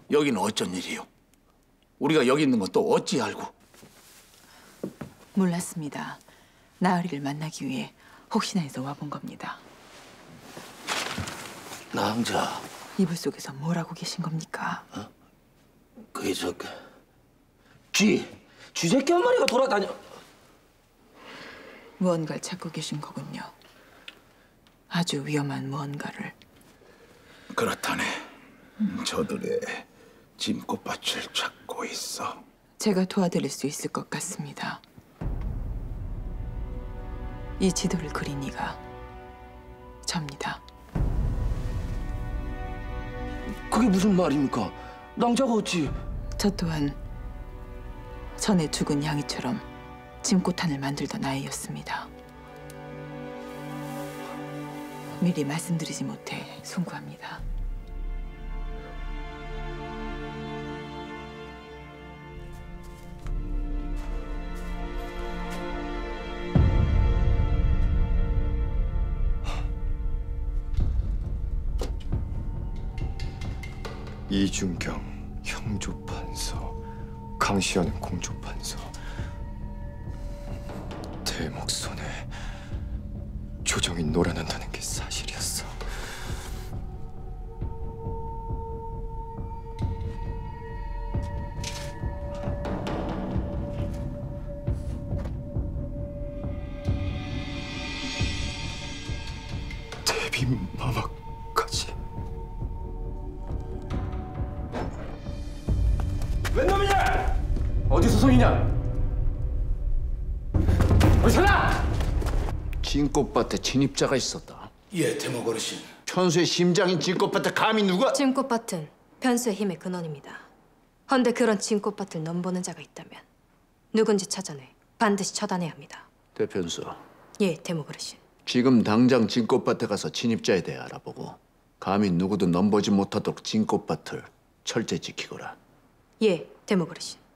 여기는 어쩐 일이요? 우리가 여기 있는 건 또 어찌 알고? 몰랐습니다. 나으리를 만나기 위해 혹시나 해서 와본 겁니다. 낭자. 이불 속에서 뭘 하고 계신 겁니까? 그게 쥐새끼 한 마리가 돌아다녀. 무언가를 찾고 계신 거군요. 아주 위험한 무언가를. 그렇다네. 저들의 진꽃밭을 찾고 있어. 제가 도와드릴 수 있을 것 같습니다. 이 지도를 그린 이가 접니다. 그게 무슨 말입니까? 낭자가 어찌? 저 또한 전에 죽은 양이처럼 짐꽃탄을 만들던 아이였습니다. 미리 말씀드리지 못해 송구합니다. 이준경 형조판서, 강시현 공조판서, 대목 손에 조정이 놀아난다는 게 사실이었어. 데뷔 마마까지. 웬 놈이냐? 어디서 손이냐? 어디 살아? 진꽃밭에 진입자가 있었다. 예, 대목 어르신. 편수의 심장인 진꽃밭에 감히 누가? 진꽃밭은 편수의 힘의 근원입니다. 헌데 그런 진꽃밭을 넘보는 자가 있다면 누군지 찾아내 반드시 처단해야 합니다. 대편수, 예, 대목 어르신. 지금 당장 진꽃밭에 가서 진입자에 대해 알아보고 감히 누구도 넘보지 못하도록 진꽃밭을 철저히 지키거라. 예, 대목 어르신.